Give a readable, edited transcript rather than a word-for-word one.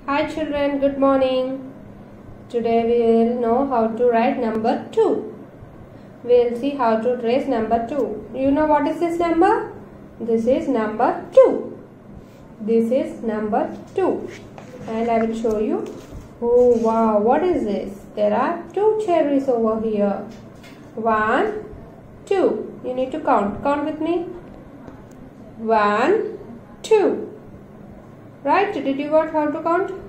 Hi children, good morning. Today we will know how to write number 2. We will see how to trace number 2. You know what is this number? This is number 2. This is number 2. And I will show you. Oh wow, what is this? There are 2 cherries over here. 1, 2. You need to count. Count with me. 1, 2. Right? Did you got how to count?